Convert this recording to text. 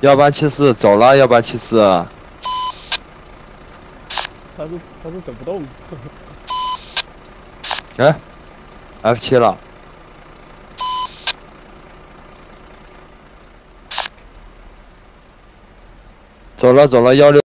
1870走了1870。 他是走不动。 哎 ，F7了。走了16。